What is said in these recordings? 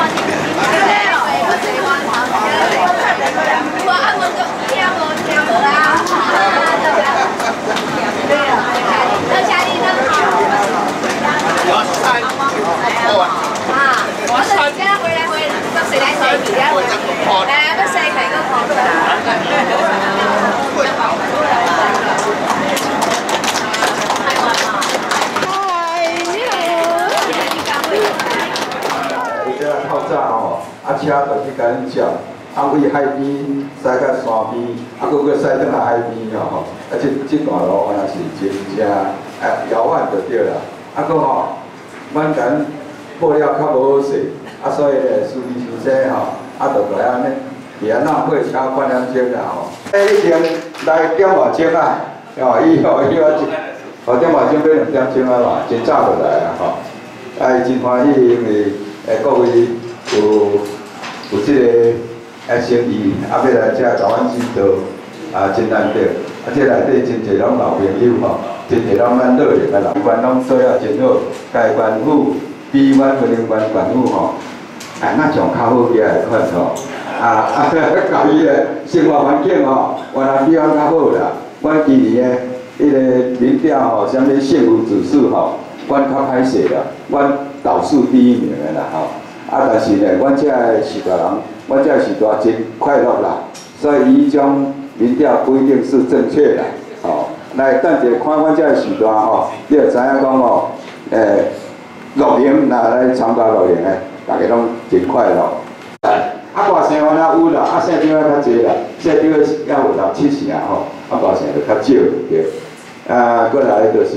透早吼，车就去甲恁接，为海边驶到山边，搁驶转来海边吼，这段路原来是真正遥远就对啦。搁吼，阮甲恁报了较无好势，所以咧，司机先生吼，就来安尼，伫安那配车半点钟啦吼。一定来点外钟啊，以后点外钟要2点钟啊嘛，真早就来啊吼。真欢喜，因为各位有这个生意，要来这甲阮指导真难得。这内底真侪拢老朋友吼，真侪拢咱乐龄的人，官拢做了真好，该官府比阮云林县官府吼，那上较好起来款吼。家己的生活环境吼，原来比阮较好啦。阮今年的迄个民调吼，啥物幸福指数吼，阮较歹势啦，阮倒数第1名的啦吼。但是呢，阮遮的时代人，阮遮的时代真快乐啦。所以伊种民调不一定是正确啦，吼。来等者看阮遮的时代吼，你就知影讲吼，乐龄若来参加乐龄的，大家拢真快乐。大城原来有啦，小场较济啦，小场要有6、7成吼，大城就较少对。过来就是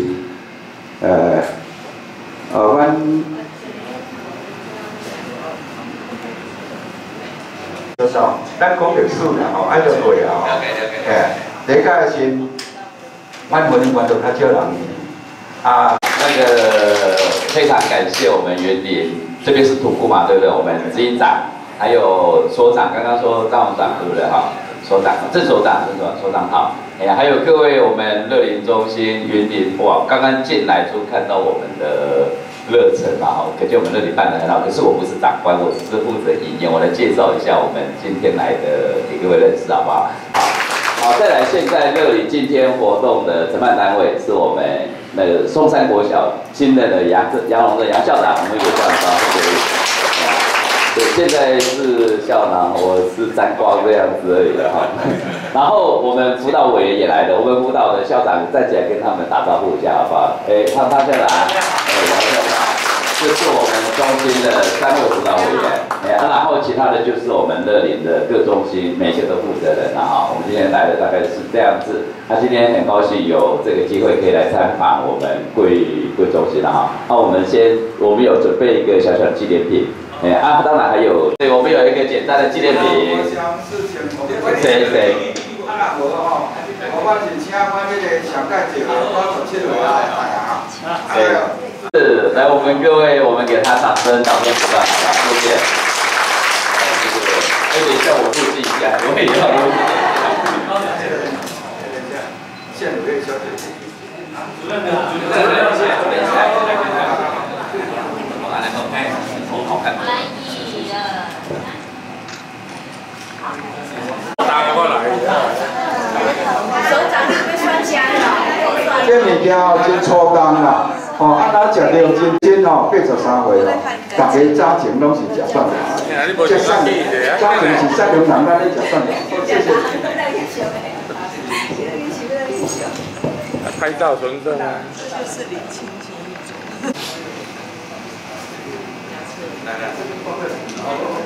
阮就是咱讲历史啦吼，按照过啊吼。第一个是，阮云林县就较少人那个非常感谢我们云林，这边是土库嘛，对不对？我们执行长。还有所长，刚刚说张总长对不对哈？所长，郑所长好。还有各位我们乐龄中心、云林哇，刚刚进来就看到我们的热忱啊，可见我们乐龄办得很好。可是我不是长官，我只是负责营业。我来介绍一下我们今天来的给各位认识，好不好？好，再来，现在乐龄今天活动的承办单位是我们那个松山国小新任的杨龙的杨校长，我们有校长鼓励。对，现在是校长，我是沾光这样子而已了哈。然后我们辅导委员也来了，我们辅导的校长站起来跟他们打招呼一下，好不好？潘校长，王校长，这是我们中心的3位辅导委员，然后其他的就是我们乐龄的各中心每个都负责人哈。我们今天来的大概是这样子，今天很高兴有这个机会可以来参访我们贵中心了哈。我们有准备一个小小的纪念品。当然还有，对，我们有一个简单的纪念品。谁？是，来我们各位，我们给他掌声鼓励，谢谢。等一下我录制一下，我也要录制。主任这物件吼真粗工啦，咱食了真83岁咯，大家早前拢是食蒜头，这蒜早前是善良人，咱咧食蒜头。谢谢。 拍照存证啊。 就是李清清。 来。